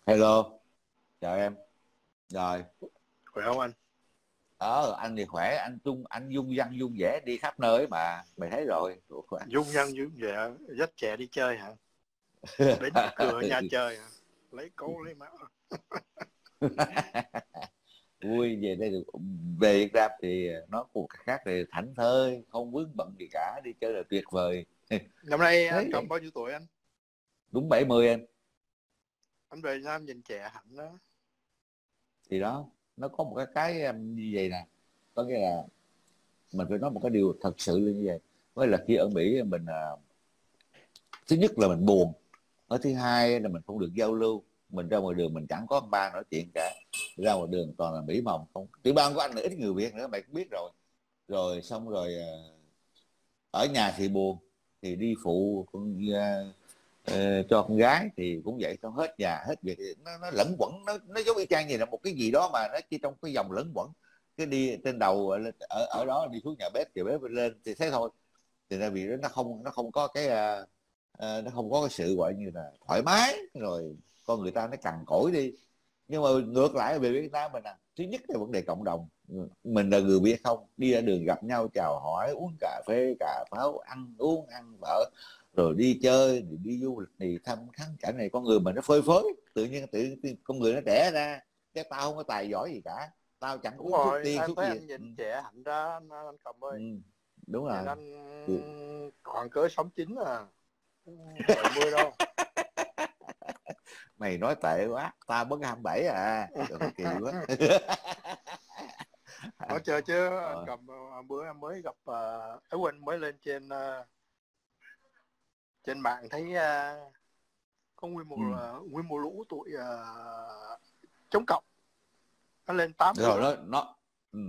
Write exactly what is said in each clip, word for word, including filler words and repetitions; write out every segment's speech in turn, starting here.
Hello, chào em. Rồi, Khỏe không anh? ờ anh thì khỏe, anh tung anh dung dăng dung dẻ đi khắp nơi mà mày thấy rồi. Dung nhân dung vẻ dắt trẻ đi chơi hả? Đến cửa nhà chơi hả? Lấy cố lấy máu. Vui về đây được, về Việt Nam thì nó cuộc khác thì thảnh thơi, không vướng bận gì cả, đi chơi là tuyệt vời. Năm nay Thế anh vậy. Cầm bao nhiêu tuổi anh? Đúng bảy mươi em. Anh về Việt Nam nhìn trẻ hẳn đó. Thì đó, nó có một cái cái um, như vậy nè, có nghĩa là mình phải nói một cái điều thật sự là như vậy. Với là khi ở Mỹ mình à, thứ nhất là mình buồn, cái thứ hai là mình không được giao lưu, mình ra ngoài đường mình chẳng có ông ba nói chuyện cả, ra ngoài đường toàn là mỹ mồng không. Tiểu bang của anh là ít người Việt nữa, mày cũng biết rồi. Rồi xong rồi ờ, ở nhà thì buồn, thì đi phụ con ờ, ờ, cho con gái thì cũng vậy, xong hết nhà hết việc, nó, nó lẫn quẩn, nó nó giống y chang như là một cái gì đó mà nó chỉ trong cái dòng lẫn quẩn. Cái đi trên đầu ở ở đó, đi xuống nhà bếp thì bếp lên thì thế thôi. Thì ra vì nó không nó không có cái ờ, ờ, nó không có cái sự gọi như là thoải mái, rồi con người ta nó cằn cỗi đi. Nhưng mà ngược lại về Việt Nam mình à, thứ nhất là vấn đề cộng đồng. Mình là người Việt không, đi ra đường gặp nhau chào hỏi, uống cà phê cà pháo, ăn uống ăn vợ, rồi đi chơi, rồi đi du lịch thì thăm khán cảnh này, con người mình nó phơi phới, tự nhiên tự, tự con người nó trẻ ra. Cái tao không có tài giỏi gì cả, tao chẳng Đúng uống thuốc rồi, tiên anh thuốc thấy gì. anh Ừ. nhìn trẻ hẳn ra anh, anh Cầm Ừ. ơi. Đúng Nhìn rồi. Ừ. anh khoảng cỡ sáu chín à, bảy mươi đâu. Mày nói tệ quá, tao mới hai mươi bảy à, rồi mày kỳ quá. Nói chơi chứ anh Ờ. Cầm, bữa em mới gặp uh, ấy quên mới lên trên uh, trên mạng thấy uh, có nguyên một Ừ. uh, nguyên một lũ tụi uh, chống cộng, nó lên tám đứa, Rồi nó nó ừ.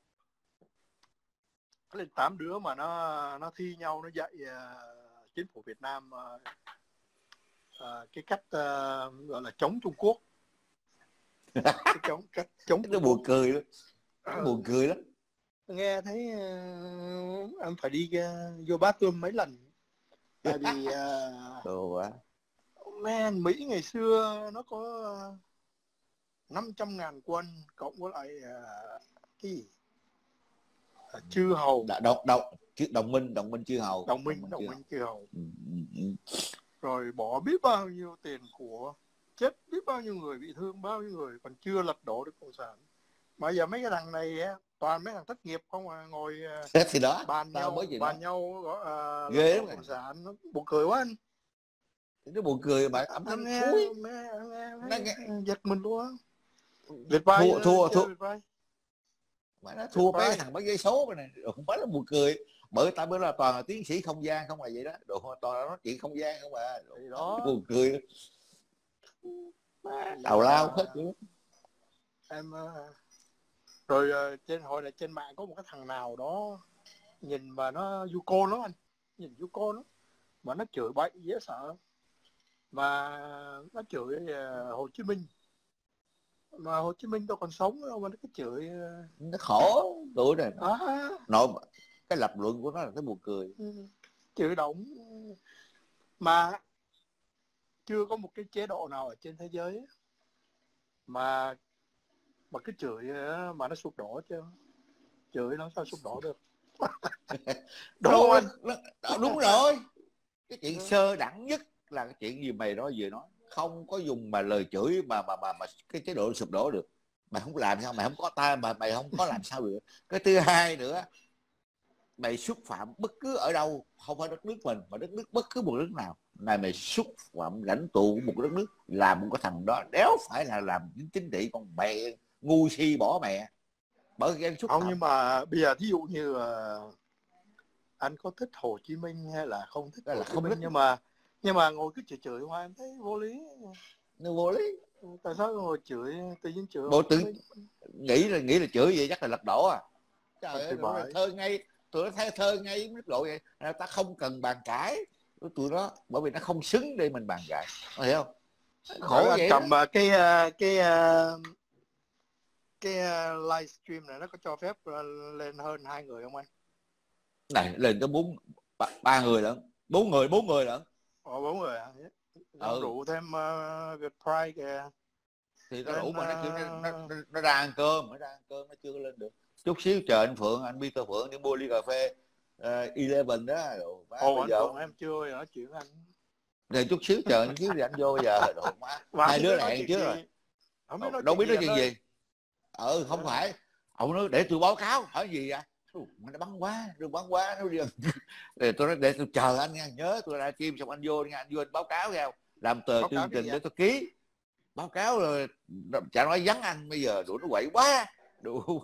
nó lên tám đứa mà nó nó thi nhau, nó dạy uh, chính phủ Việt Nam uh, uh, cái cách uh, gọi là chống Trung Quốc, cái chống cách chống Nó Trung Quốc. buồn cười lắm, nó Ừ. buồn cười lắm. Nghe thấy uh, em phải đi uh, vô bathroom mấy lần, tại vì uh, Đồ quá. man Mỹ ngày xưa nó có năm trăm ngàn quân cộng với lại uh, cái gì uh, chư hầu, Đã, đồng, đồng, đồng minh đồng minh chư hầu, đồng đồng minh minh chư đồng hầu. minh chư hầu, Ừ, ừ, ừ. rồi bỏ biết bao nhiêu tiền của, chết biết bao nhiêu người, bị thương bao nhiêu người, còn chưa lật đổ được cộng sản. Mà giờ mấy cái thằng này toàn mấy thằng thất nghiệp không à, ngồi Thì đó bàn tao nhau mới gì đó, bàn nhau uh, lật ghê đổ lắm rồi. cộng sản. Nó buồn cười quá anh. Nó buồn cười mà âm Anh thanh nghe thúi. nghe, nghe Nó thấy nghe giật mình luôn. Việt vai thua thua thua chơi Việt vai, mà nó Việt thua mấy vai thằng bán giấy số này, không phải là buồn cười. Bởi tại bữa là toàn là tiến sĩ không gian không là vậy đó, đồ toàn là nói chuyện không gian không à. Đồ, thì nó đó. buồn cười. Thì Tào lao hết uh, chứ. em uh, rồi uh, trên hồi này trên mạng có một cái thằng nào đó nhìn mà nó du côn lắm anh, nhìn du côn lắm mà nó chửi bậy dễ sợ, mà nó chửi uh, Hồ Chí Minh, mà Hồ Chí Minh đâu còn sống đâu mà nó cứ chửi uh, Nó khổ tuổi này nó đó. nội. Cái lập luận của nó là cái buồn cười. Chửi động mà chưa có một cái chế độ nào ở trên thế giới mà mà cái chửi mà nó sụp đổ chứ, chửi nó sao sụp đổ được. Đúng không Đâu anh? nó, nó, đúng rồi. Cái chuyện sơ đẳng nhất là cái chuyện gì mày nói vừa nói, không có dùng mà lời chửi mà mà mà, mà cái chế độ sụp đổ được. Mày không làm sao, mày không có ta mà mày không có làm sao được. Cái thứ hai nữa, mày xúc phạm bất cứ ở đâu, không phải đất nước mình mà đất nước bất cứ một nước nào này, mày xúc phạm lãnh tụ của một đất nước, làm một cái thằng đó đéo phải là làm chính chính trị, con mẹ ngu si bỏ mẹ, bởi cái xúc Không, phạm. nhưng mà bây giờ thí dụ như uh, anh có thích Hồ Chí Minh hay là không thích Đó Hồ là Chí không Minh, thích. nhưng mà nhưng mà ngồi cứ chửi chửi hoài em thấy vô lý. Nó vô lý. Tại sao ngồi chửi tự nhiên chửi Bộ Hồ Chí tự Minh? nghĩ là nghĩ là chửi vậy chắc là lật đổ à. Trời Thì ơi, tụi nó bởi thơ ngay, tụi nó thấy thơ ngay mức độ vậy. Ta không cần bàn cãi với tụi nó, bởi vì nó không xứng để mình bàn cãi, có hiểu không? Rồi Khổ anh vậy đó. cầm uh, cái uh, cái uh, cái uh, livestream này nó có cho phép uh, lên hơn hai người không anh? Này lên tới bốn ba, ba người lận, bốn người bốn người lận. Ồ, bốn người à? Dám Ừ. rủ thêm uh, Việt Pride kìa. thì nó Nên rủ mà nó kêu nó, nó, uh, nó, nó ra ăn cơm, nó ra ăn cơm, nó chưa có lên được. Chút xíu chờ anh Phượng, anh Peter Phượng đi mua ly cà phê uh, Eleven đó. Đồ, má ồ bây anh giờ Phượng em chưa nói chuyện với anh. rồi chút xíu chờ chút xíu thì anh vô bây giờ. Đồ, má Mà không hai biết đứa nó nói hẹn chuyện trước rồi. gì, không biết nói Đâu chuyện biết gì nói anh chuyện ơi. gì. Ừ không Yeah. phải, ông nói để tôi báo cáo. Hỏi gì vậy? Nó bắn quá, nó bắn quá, nó đi. Để tôi nói để tôi chờ anh nha, nhớ tôi ra chim xong anh vô nha, anh vô anh báo cáo theo, làm tờ Báo cáo chương cái gì trình để anh? tôi ký. Báo cáo rồi chả nói vắng anh bây giờ, đủ nó quậy quá, đủ.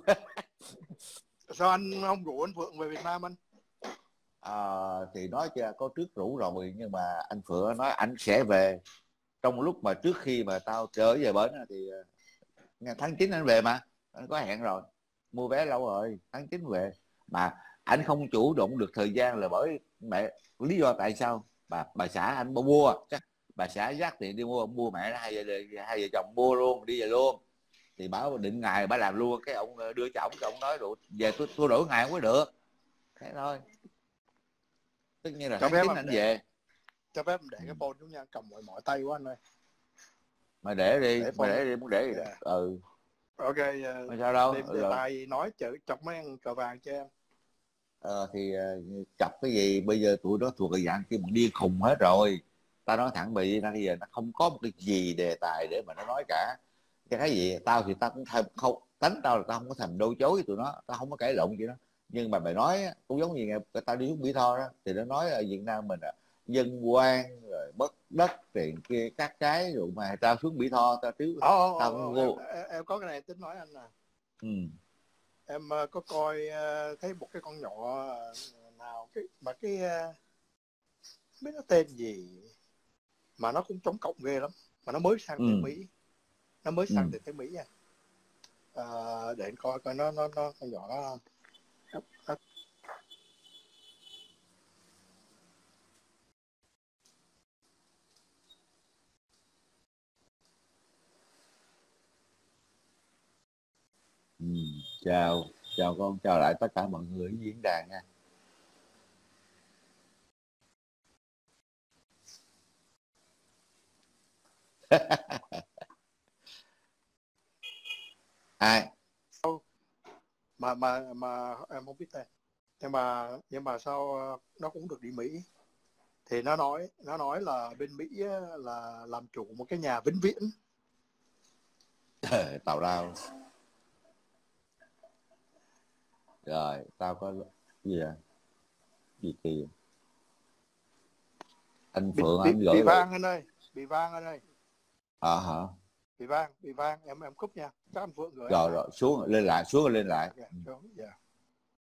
Sao anh không rủ anh Phượng về Việt Nam anh? À, thì nói cho có trước rủ rồi, nhưng mà anh Phượng nói anh sẽ về trong lúc mà trước khi mà tao trở về bến thì tháng chín anh về mà, anh có hẹn rồi, mua vé lâu rồi, tháng chín về. Mà anh không chủ động được thời gian là bởi mẹ, lý do tại sao bà bà xã anh mua chắc bà xã dắt tiền đi mua, mua mẹ nó hai vợ hai vợ chồng mua luôn đi về luôn. Thì bảo định ngày bà làm luôn, cái ông đưa cho ổng, cái ông nói rồi về tôi tôi đổi ngày không có được, thế thôi. Tất nhiên là Cho tháng phép chín em anh để về. cho phép em để Ừ. cái phone xuống nha, cầm mỏi mỏi tay quá anh ơi. Mà để đi, Để mà phone. để đi, muốn để gì đó. Yeah. Ừ. Ok, Mà uh, sao đâu đêm đề rồi. tài nói chữ chọc mấy ăn cờ vàng cho em. Ờ, thì uh, chọc cái gì, bây giờ tụi nó thuộc cái dạng khi mà đi khùng hết rồi. Ta nói thẳng bị nó bây giờ nó không có một cái gì đề tài để mà nó nói cả. Cái cái gì tao thì tao cũng thèm không, tính tao là tao không có thèm đôi chối với tụi nó, tao không có cãi lộn gì đó. Nhưng mà mày nói cũng giống như ngày tao đi xuống Mỹ Tho đó, thì nó nói ở Việt Nam mình là dân quan rồi mất đất tiền kia các cái, rồi mà tao xuống Mỹ Tho tao trước Ồ, ồ, tao ồ, cũng em, vô. em, em có cái này tính nói anh nè. Ừ. Em uh, có coi uh, thấy một cái con nhỏ uh, nào cái mà cái uh, không biết nó tên gì mà nó cũng chống cộng ghê lắm, mà nó mới sang Ừ. tới Mỹ, nó mới Ừ. sang từ tới Mỹ nha. Uh, để anh coi coi nó nó nó con nhỏ nó, nó Ừ. Chào, chào con, chào lại tất cả mọi người ở diễn đàn nha. Ai? mà mà mà em không biết tên, nhưng mà nhưng mà sao uh, nó cũng được đi Mỹ. Thì nó nói nó nói là bên Mỹ là làm chủ một cái nhà vĩnh viễn. Tào lao. Rồi tao có gì à, gì kỳ anh bị, Phượng bị, anh bị gửi lại. vang anh ơi, bị vang anh ơi, À hả? bị vang bị vang em em cúp nha, chắc anh Phượng gửi anh Rồi lại. rồi xuống lên lại, xuống lên lại. Ok, xuống, yeah.